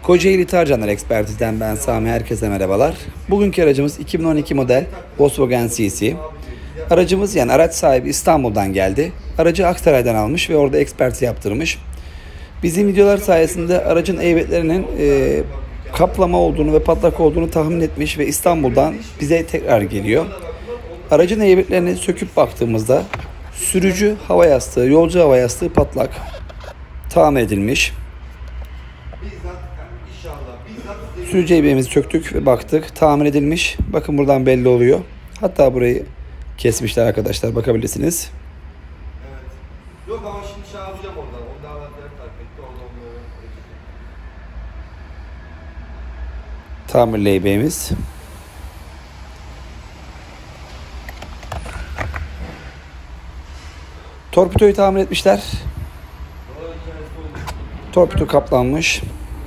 Kocaeli Tarcanlar Ekspertiz'den ben Sami, herkese merhabalar. Bugünkü aracımız 2012 model Volkswagen CC. Aracımız, yani araç sahibi, İstanbul'dan geldi. Aracı Aksaray'dan almış ve orada ekspertiz yaptırmış. Bizim videolar sayesinde aracın eybetlerinin kaplama olduğunu ve patlak olduğunu tahmin etmiş ve İstanbul'dan bize tekrar geliyor. Aracın eybetlerini söküp baktığımızda sürücü hava yastığı, yolcu hava yastığı patlak, tamir edilmiş. Sürücü eybemizi söktük ve baktık, tamir edilmiş. Bakın buradan belli oluyor. Hatta burayı kesmişler arkadaşlar, bakabilirsiniz. Evet. Yok ama şimdi şey yapacağım oradan. O davetleri takip etti. Oradan Tamirli eybemiz. Torpidoyu tamir etmişler. Torpido kaplanmış.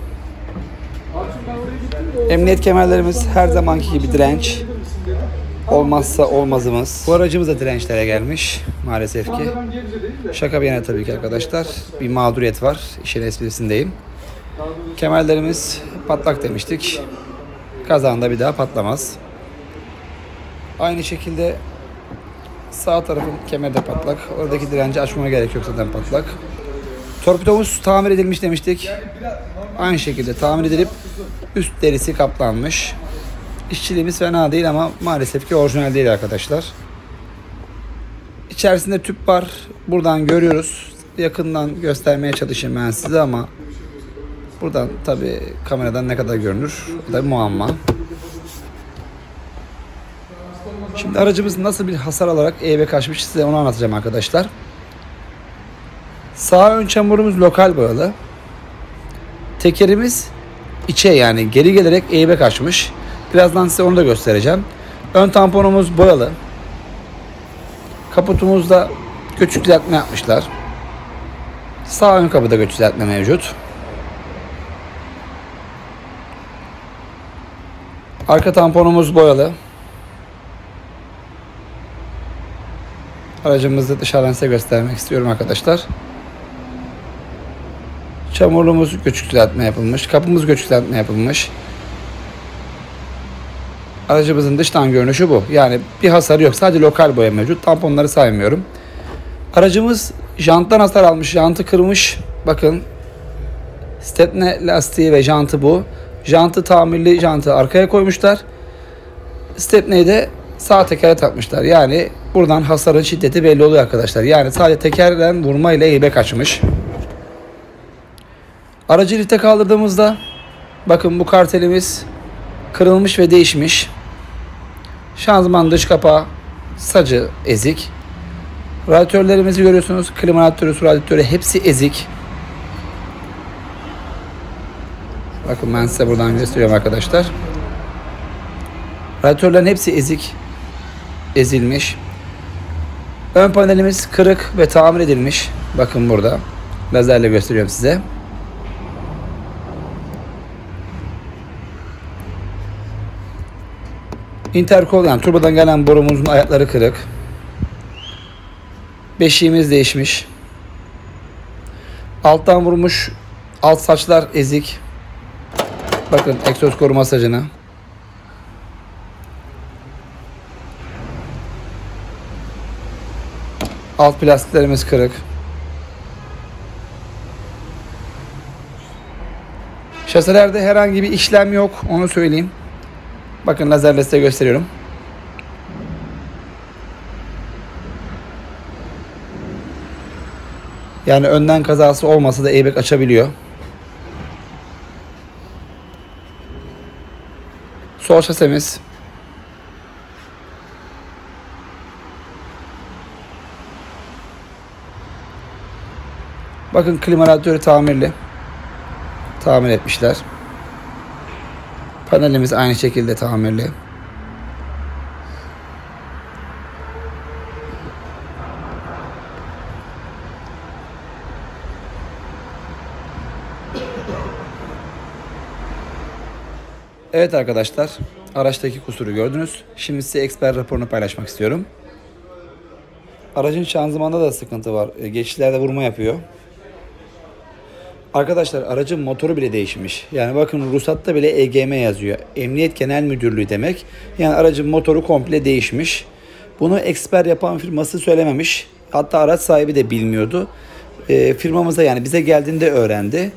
Emniyet kemerlerimiz her zamanki gibi direnç. Olmazsa olmazımız. Bu aracımız da dirençlere gelmiş maalesef ki. Şaka bir yana tabii ki arkadaşlar. Bir mağduriyet var. İşin esprisindeyim. Kemerlerimiz patlak demiştik. Kazanda bir daha patlamaz. Aynı şekilde sağ tarafın kemeri de patlak. Oradaki direnci açmama gerek yok, zaten patlak. Torpidomuz tamir edilmiş demiştik. Aynı şekilde tamir edilip üst derisi kaplanmış. İşçiliğimiz fena değil ama maalesef ki orijinal değil arkadaşlar. İçerisinde tüp var. Buradan görüyoruz. Yakından göstermeye çalışayım ben size ama buradan tabi kameradan ne kadar görünür? Bu da muamma. Şimdi aracımız nasıl bir hasar alarak EYB kaçmış, size onu anlatacağım arkadaşlar. Sağ ön çamurumuz lokal boyalı. Tekerimiz içe, yani geri gelerek EYB kaçmış. Birazdan size onu da göstereceğim. Ön tamponumuz boyalı. Kaputumuzda göçük düzeltme yapmışlar. Sağ ön kapıda göçük düzeltme mevcut. Arka tamponumuz boyalı. Aracımızı dışarıdan size göstermek istiyorum arkadaşlar. Çamurluğumuz göçük düzeltme yapılmış. Kapımız göçük düzeltme yapılmış. Aracımızın dıştan görünüşü bu. Yani bir hasarı yok. Sadece lokal boya mevcut. Tamponları saymıyorum. Aracımız janttan hasar almış. Jantı kırmış. Bakın. Stepne lastiği ve jantı bu. Jantı, tamirli jantı arkaya koymuşlar. Stepneyi de sağ tekere takmışlar. Yani buradan hasarın şiddeti belli oluyor arkadaşlar. Yani sadece tekerden vurma ile EYB kaçmış. Aracı lifte kaldırdığımızda bakın bu kartelimiz kırılmış ve değişmiş. Şanzıman dış kapağı, sacı ezik. Radyatörlerimizi görüyorsunuz. Klima radyatörü, su radyatörü hepsi ezik. Bakın ben size buradan gösteriyorum arkadaşlar. Radyatörlerin hepsi ezik. Ezilmiş. Ön panelimiz kırık ve tamir edilmiş. Bakın burada. Lazerle gösteriyorum size. Intercooler, yani turbodan gelen borumuzun ayakları kırık. Beşiğimiz değişmiş. Alttan vurmuş. Alt saçlar ezik. Bakın egzoz koruma sacını. Alt plastiklerimiz kırık. Şaselerde herhangi bir işlem yok, onu söyleyeyim. Bakın lazerle size gösteriyorum. Yani önden kazası olmasa da airbag açabiliyor. Sol şasemiz. Bakın klima radyatörü tamirli. Tamir etmişler. Panelimiz aynı şekilde tamirli. Evet arkadaşlar, araçtaki kusuru gördünüz. Şimdi size eksper raporunu paylaşmak istiyorum. Aracın şanzımanda da sıkıntı var. Geçişlerde vurma yapıyor. Arkadaşlar aracın motoru bile değişmiş. Yani bakın ruhsatta bile EGM yazıyor. Emniyet Genel Müdürlüğü demek. Yani aracın motoru komple değişmiş. Bunu eksper yapan firması söylememiş. Hatta araç sahibi de bilmiyordu. Firmamıza yani bize geldiğinde öğrendi.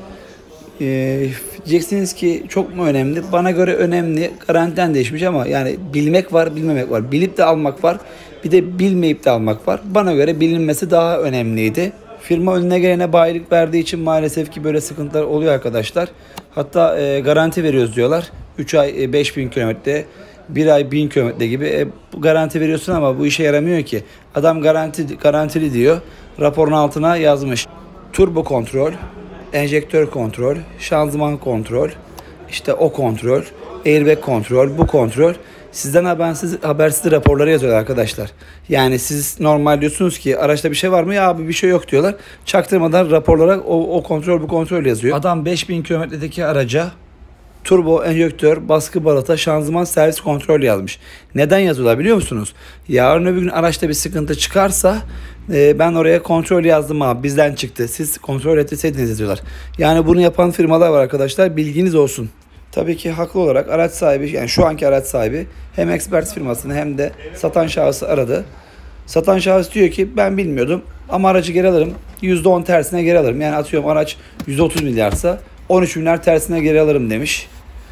Diyeceksiniz ki çok mu önemli? Bana göre önemli. Garantiden değişmiş ama yani bilmek var, bilmemek var. Bilip de almak var. Bir de bilmeyip de almak var. Bana göre bilinmesi daha önemliydi. Firma önüne gelene bayilik verdiği için maalesef ki böyle sıkıntılar oluyor arkadaşlar. Hatta garanti veriyoruz diyorlar. 3 ay 5000 kilometre, 1 ay 1000 kilometre gibi bu garanti veriyorsun ama bu işe yaramıyor ki. Adam garantili diyor. Raporun altına yazmış. Turbo kontrol, enjektör kontrol, şanzıman kontrol, işte o kontrol, airbag kontrol, bu kontrol. Sizden habersiz raporları yazıyorlar arkadaşlar. Yani siz normal diyorsunuz ki araçta bir şey var mı? Ya abi bir şey yok diyorlar. Çaktırmadan raporlara o kontrol bu kontrol yazıyor. Adam 5000 kilometredeki araca turbo, enjektör, baskı balata, şanzıman, servis kontrol yazmış. Neden yazıyorlar biliyor musunuz? Yarın öbür gün araçta bir sıkıntı çıkarsa ben oraya kontrol yazdım abi bizden çıktı. Siz kontrol etseydiniz yazıyorlar. Yani bunu yapan firmalar var arkadaşlar. Bilginiz olsun. Tabii ki haklı olarak araç sahibi yani şu anki araç sahibi hem ekspert firmasını hem de satan şahısı aradı. Satan şahıs diyor ki ben bilmiyordum ama aracı geri alırım. %10 tersine geri alırım. Yani atıyorum araç 130 milyarsa 13 milyar tersine geri alırım demiş.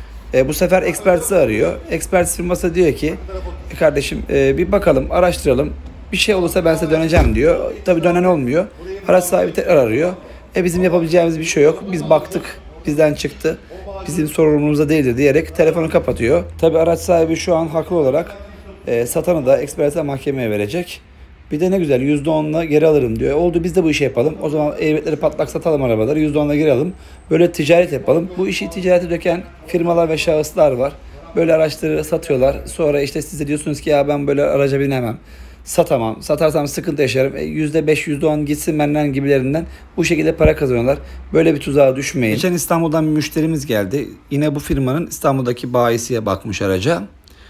Bu sefer ekspertizi arıyor. Ekspert firması diyor ki kardeşim bir bakalım araştıralım. Bir şey olursa ben size döneceğim diyor. Tabii dönen olmuyor. Araç sahibi tekrar arıyor. Bizim yapabileceğimiz bir şey yok. Biz baktık bizden çıktı. Bizim sorumluluğumuzda değildir diyerek telefonu kapatıyor. Tabii araç sahibi şu an haklı olarak satanı da ekspertize mahkemeye verecek. Bir de ne güzel %10'la geri alırım diyor. Oldu biz de bu işi yapalım. O zaman airbagleri patlak satalım arabaları %10'la geri alalım. Böyle ticaret yapalım. Bu işi ticarete döken firmalar ve şahıslar var. Böyle araçları satıyorlar. Sonra işte siz de diyorsunuz ki ya ben böyle araca binemem. Satamam. Satarsam sıkıntı yaşarım. %5, %10 gitsin benden gibilerinden bu şekilde para kazanıyorlar. Böyle bir tuzağa düşmeyin. Geçen İstanbul'dan bir müşterimiz geldi. Yine bu firmanın İstanbul'daki bayisiye bakmış araca.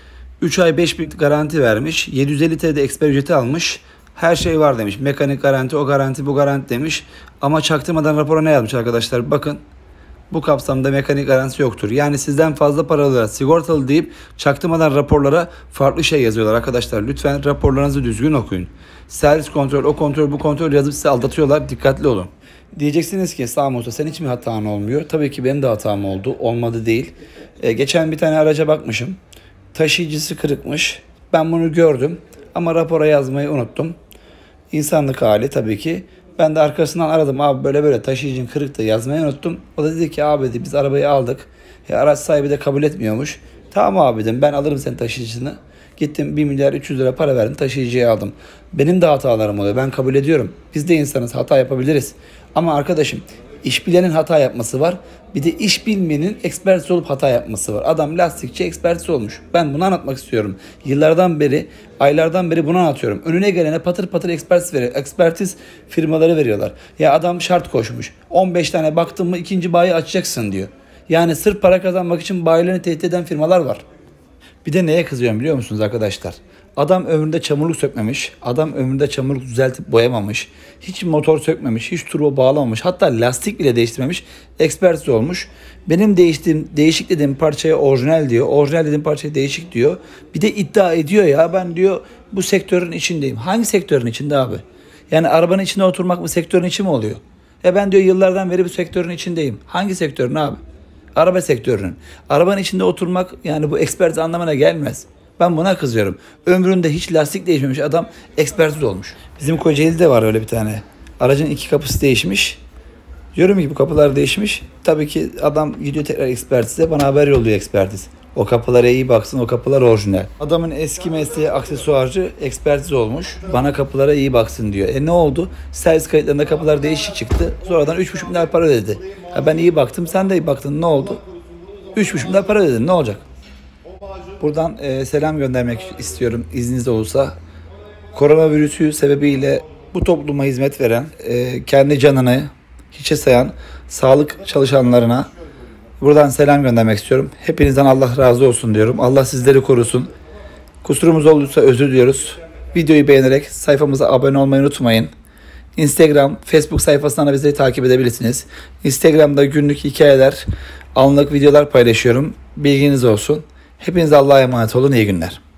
3 ay 5000 garanti vermiş. 750 TL'de eksper ücreti almış. Her şey var demiş. Mekanik garanti, o garanti, bu garanti demiş. Ama çaktırmadan rapora ne yazmış arkadaşlar? Bakın. Bu kapsamda mekanik garantisi yoktur. Yani sizden fazla para alıyorlar. Sigortalı deyip çaktırmadan raporlara farklı şey yazıyorlar arkadaşlar. Lütfen raporlarınızı düzgün okuyun. Servis kontrol, o kontrol, bu kontrol yazıp sizi aldatıyorlar. Dikkatli olun. Diyeceksiniz ki Sami Usta sen hiç mi hatan olmuyor? Tabii ki benim de hatam oldu. Olmadı değil. Geçen bir tane araca bakmışım. Taşıyıcısı kırıkmış. Ben bunu gördüm. Ama rapora yazmayı unuttum. İnsanlık hali tabii ki. Ben de arkasından aradım. Abi böyle böyle taşıyıcın kırıktı yazmayı unuttum. O da dedi ki abi dedi, biz arabayı aldık. Araç sahibi de kabul etmiyormuş. Tamam abi dedim ben alırım senin taşıyıcını. Gittim 1 milyar 300 lira para verdim taşıyıcıyı aldım. Benim de hatalarım oluyor ben kabul ediyorum. Biz de insanız hata yapabiliriz. Ama arkadaşım iş bilenin hata yapması var. Bir de iş bilmeyenin ekspertiz olup hata yapması var. Adam lastikçi ekspertiz olmuş. Ben bunu anlatmak istiyorum. Yıllardan beri, aylardan beri bunu anlatıyorum. Önüne gelene patır patır ekspertiz firmaları veriyorlar. Ya adam şart koşmuş. 15 tane baktın mı ikinci bayi açacaksın diyor. Yani sırf para kazanmak için bayilerini tehdit eden firmalar var. Bir de neye kızıyorum biliyor musunuz arkadaşlar? Adam ömründe çamurluk sökmemiş. Adam ömründe çamurluk düzeltip boyamamış. Hiç motor sökmemiş. Hiç turbo bağlamamış. Hatta lastik bile değiştirmemiş. Ekspertiz olmuş. Benim değişik dediğim parçaya orijinal diyor. Orijinal dediğim parçaya değişik diyor. Bir de iddia ediyor ya ben diyor bu sektörün içindeyim. Hangi sektörün içinde abi? Yani arabanın içinde oturmak bu sektörün içi mi oluyor? Ben diyor yıllardan beri bu sektörün içindeyim. Hangi sektörün abi? Araba sektörünün. Arabanın içinde oturmak yani bu ekspertiz anlamına gelmez. Ben buna kızıyorum. Ömründe hiç lastik değişmemiş adam ekspertiz olmuş. Bizim Kocaeli'de var öyle bir tane. Aracın 2 kapısı değişmiş. Diyorum ki bu kapılar değişmiş. Tabii ki adam gidiyor tekrar ekspertize bana haber yolluyor ekspertiz. O kapılara iyi baksın o kapılar orijinal. Adamın eski mesleği aksesuarcı ekspertiz olmuş. Bana kapılara iyi baksın diyor. Ne oldu? Servis kayıtlarında kapılar değişik çıktı. Sonradan 3,5 milyar para ödedi. Ben iyi baktım sen de iyi baktın ne oldu? 3,5 milyar para ödedin ne olacak? Buradan selam göndermek istiyorum izniniz olursa. Koronavirüsü sebebiyle bu topluma hizmet veren, kendi canını hiçe sayan sağlık çalışanlarına buradan selam göndermek istiyorum. Hepinizden Allah razı olsun diyorum. Allah sizleri korusun. Kusurumuz olduysa özür diliyoruz. Videoyu beğenerek sayfamıza abone olmayı unutmayın. Instagram, Facebook sayfasından da bizi takip edebilirsiniz. Instagram'da günlük hikayeler, anlık videolar paylaşıyorum. Bilginiz olsun. Hepinize Allah'a emanet olun. İyi günler.